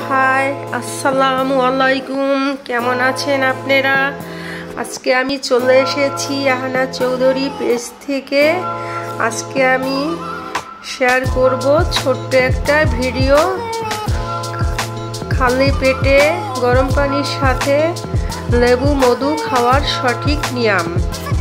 High আসসালামু আলাইকুম, কেমন আছেন আপনারা? আজকে আমি চলে এসেছি আহানা চৌধুরী পেজ থেকে। আজকে আমি শেয়ার করব ছোট্ট একটা ভিডিও, খালি পেটে গরম পানির সাথে লেবু মধু খাওয়ার সঠিক নিয়ম।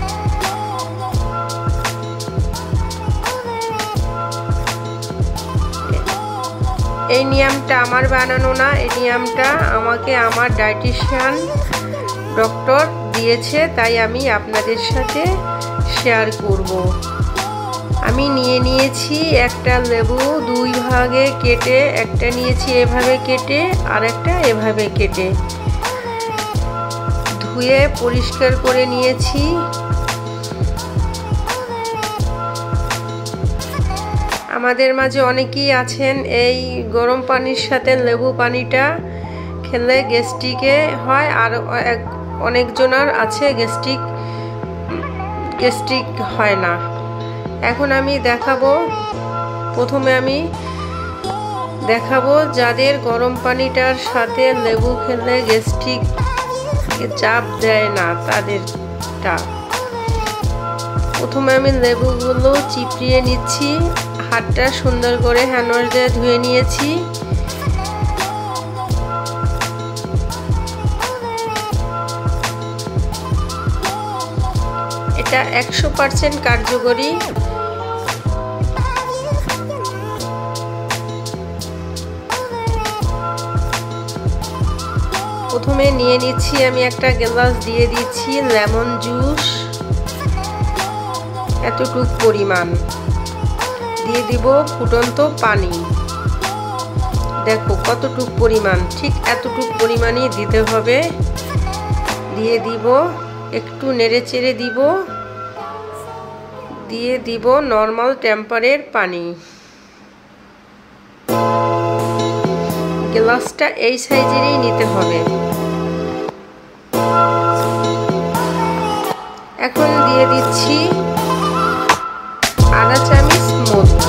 এই নিয়মটা আমার বানানো না, এই নিয়মটা আমাকে আমার ডায়েটিশিয়ান ডক্টর দিয়েছে, তাই আমি আপনাদের সাথে শেয়ার করব। আমি নিয়েছি একটা লেবু দুই ভাগে কেটে, একটা নিয়েছি এভাবে কেটে আর একটা এভাবে কেটে, ধুয়ে পরিষ্কার করে নিয়েছি। আমাদের মাঝে অনেকেই আছেন এই গরম পানির সাথে লেবু পানিটা খেলে গ্যাস্ট্রিকে হয়, আর অনেকজনের আছে গ্যাস্ট্রিক হয় না। এখন আমি প্রথমে আমি দেখাবো যাদের গরম পানিটার সাথে লেবু খেলে গ্যাস্ট্রিক চাপ দেয় না তাদেরটা। প্রথমে আমি লেবুগুলো চিপড়িয়ে নিচ্ছি, হাতটা সুন্দর করে হ্যান্ড ওয়াশ দিয়ে ধুয়ে নিয়েছি। এটা 100% কার্যকরী। প্রথমে নিয়ে নিচ্ছি আমি একটা গ্লাস, দিয়ে দিচ্ছি লেমন জুস এতটুক পরিমাণ, দিয়ে দিব ফুটন্ত পানি। দেখো কতটুক পরিমাণ, ঠিক এতটুক পরিমাণই দিতে হবে। দিয়ে দিব একটু নেড়ে চেড়ে দিয়ে দিব নর্মাল টেম্পারের পানি। গ্লাসটা এই সাইজেরই নিতে হবে। এখন দিয়ে দিচ্ছি আধা চামচ মধু,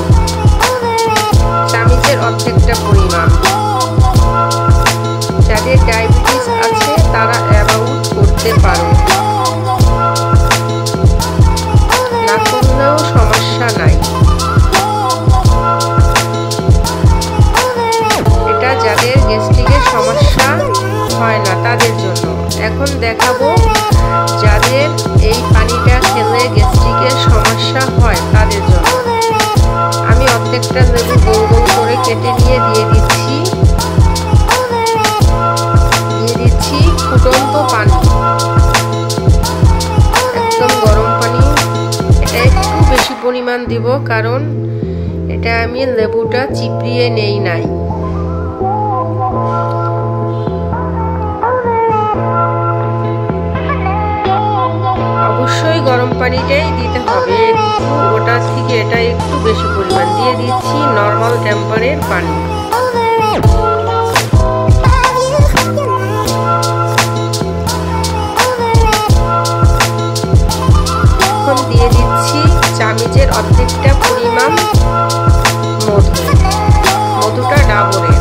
চামচের অর্ধেকটা পরিমাণ। যাদের ডায়াবেটিস আছে তারা অ্যাভয়েড করতে পারো, না করলেও সমস্যা নাই। এটা যাদের গ্যাস্ট্রিকের সমস্যা হয় না তাদের জন্য। এখন দেখাবো যাদের এই পানিটা খেলে গ্যাস্ট্রিকের সমস্যা হয় তাদের জন্য। আমি অর্ধেকটা লেবু গোল গোল করে কেটে নিয়ে দিয়ে দিচ্ছি ফুটন্ত পানি, একদম গরম পানি। এটা একটু বেশি পরিমাণ দিব, কারণ এটা আমি লেবুটা চিপড়িয়ে নেই নাই। অবশ্যই গরম পানিটাই দিতে হবে, একটু ওটা থেকে এটা একটু বেশি পরিমাণ। দিয়ে দিচ্ছি নর্মাল টেম্পারের পানি। এখন দিয়ে দিচ্ছি চামচের অর্ধেকটা পরিমাণ মধুটা ডাবরের।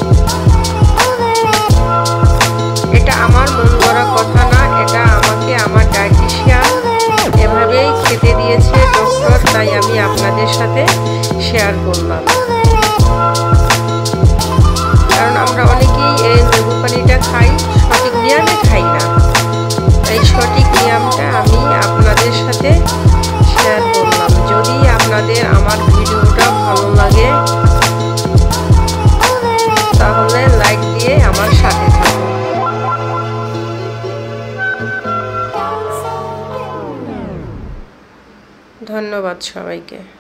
এটা আমার মন গড়া কথা না, এটা আমাকে আমার ডায়েটিশিয়ান এভাবেই খেতে দিয়েছে ডক্টর, তাই আমি আপনাদের সাথে শেয়ার করলাম। কারণ আমরা অনেকেই এই লেবু পানিটা খাই, সঠিক নিয়মে খাই না। এই সঠিক নিয়মটা আমি আপনাদের সাথে শেয়ার করলাম। যদি আপনাদের আমার ভিডিওটা ভালো লাগে তাহলে লাইক দিয়ে আমার সাথে থাকুন। ধন্যবাদ সবাইকে।